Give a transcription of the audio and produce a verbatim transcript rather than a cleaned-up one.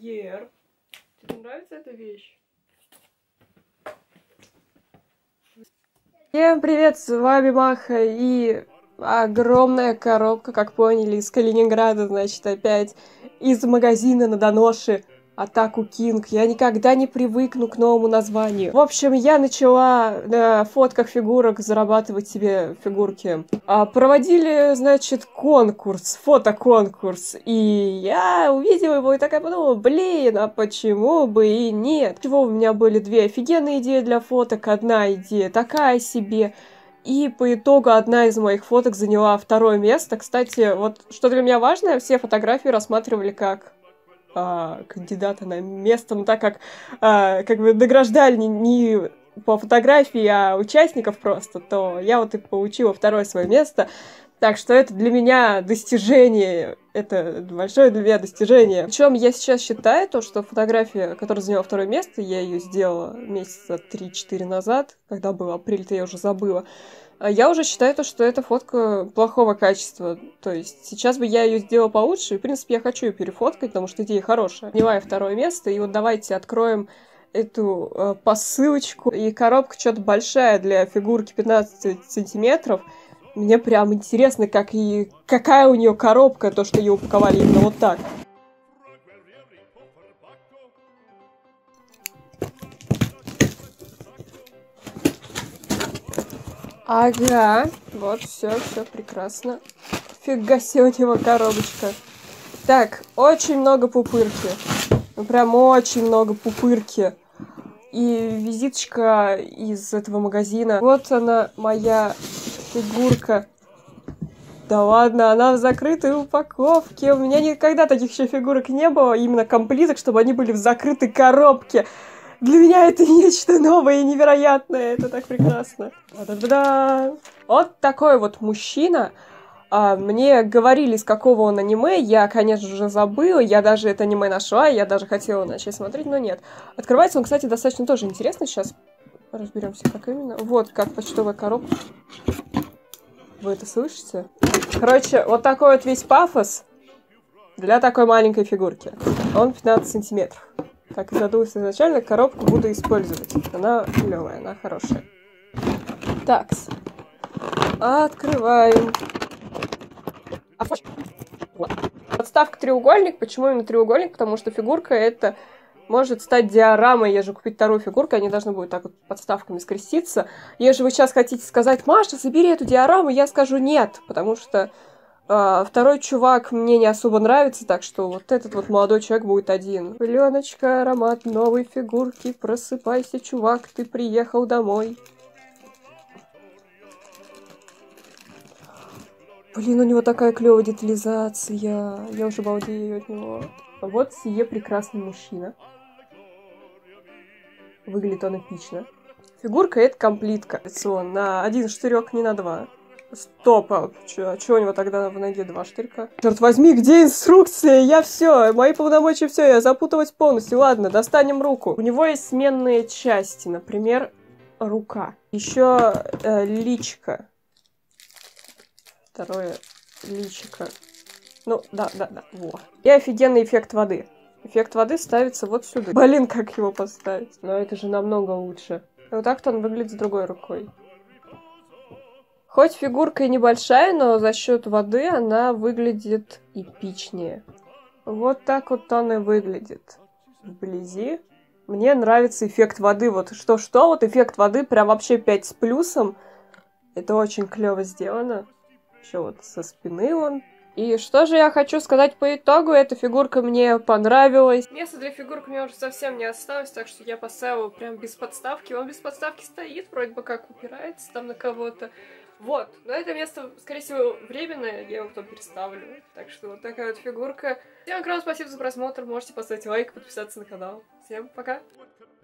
Гер, тебе нравится эта вещь? Всем привет, с вами Маха и огромная коробка, как поняли, из Калининграда, значит, опять из магазина на Доноши Атаку Кинг. Я никогда не привыкну к новому названию. В общем, я начала на фотках фигурок зарабатывать себе фигурки. А, проводили, значит, конкурс, фотоконкурс. И я увидела его и такая подумала, блин, а почему бы и нет? Чего у меня были две офигенные идеи для фоток, одна идея такая себе. И по итогу одна из моих фоток заняла второе место. Кстати, вот что для меня важно, все фотографии рассматривали как а, кандидата на место, но так как а, как бы награждали не, не по фотографии, а участников просто, то я вот и получила второе свое место. Так что это для меня достижение, это большое для меня достижение. Причем я сейчас считаю то, что фотография, которая заняла второе место, я ее сделала месяца три-четыре назад, когда был апрель-то я уже забыла. Я уже считаю то, что это фотка плохого качества. То есть сейчас бы я ее сделала получше, и, в принципе, я хочу ее перефоткать, потому что идея хорошая. Заняла я второе место, и вот давайте откроем эту э, посылочку. И коробка что-то большая для фигурки пятнадцать сантиметров. Мне прям интересно, как и какая у нее коробка, то, что ее упаковали именно вот так. Ага, вот, все, все прекрасно. Фига себе у него коробочка. Так, очень много пупырки. Ну, прям очень много пупырки. И визиточка из этого магазина. Вот она, моя фигурка. Да ладно, она в закрытой упаковке. У меня никогда таких еще фигурок не было, именно комплиток, чтобы они были в закрытой коробке. Для меня это нечто новое и невероятное. Это так прекрасно. Да-да-да. Вот такой вот мужчина. А, мне говорили, с какого он аниме. Я, конечно же, забыла. Я даже это аниме нашла. Я даже хотела начать смотреть, но нет. Открывается он, кстати, достаточно тоже интересно. Сейчас разберемся, как именно. Вот как почтовая коробка. Вы это слышите? Короче, вот такой вот весь пафос для такой маленькой фигурки. Он пятнадцать сантиметров. Как и задумалась изначально, коробку буду использовать. Она клевая, она хорошая. Такс. Открываем. Подставка треугольник. Почему именно треугольник? Потому что фигурка это может стать диорамой. Ежели купить вторую фигурку, они должны будут так вот подставками скреститься. Если вы сейчас хотите сказать, Маша, забери эту диораму, я скажу нет. Потому что Uh, второй чувак мне не особо нравится, так что вот этот вот молодой человек будет один. Пленочка, аромат новой фигурки, просыпайся, чувак, ты приехал домой. Блин, у него такая клевая детализация, я уже балдею от него. А вот сие прекрасный мужчина. Выглядит он эпично. Фигурка это комплитка. На один штырек, не на два. Стоп, а чё, чё у него тогда в ноге два штырька? Черт возьми, где инструкция? Я все, мои полномочия все, я запуталась полностью. Ладно, достанем руку. У него есть сменные части, например, рука. Еще э, личико. Второе личико. Ну, да, да, да, во. И офигенный эффект воды. Эффект воды ставится вот сюда. Блин, как его поставить? Но это же намного лучше. Вот так-то он выглядит с другой рукой. Хоть фигурка и небольшая, но за счет воды она выглядит эпичнее. Вот так вот он и выглядит вблизи. Мне нравится эффект воды. Вот что-что, вот эффект воды прям вообще пять с плюсом. Это очень клево сделано. Еще вот со спины он. И что же я хочу сказать по итогу? Эта фигурка мне понравилась. Места для фигурок у меня уже совсем не осталось, так что я поставила прям без подставки. Он без подставки стоит, вроде бы как упирается там на кого-то. Вот, но это место, скорее всего, временное, я его потом переставлю. Так что вот такая вот фигурка. Всем огромное спасибо за просмотр, можете поставить лайк, подписаться на канал. Всем пока!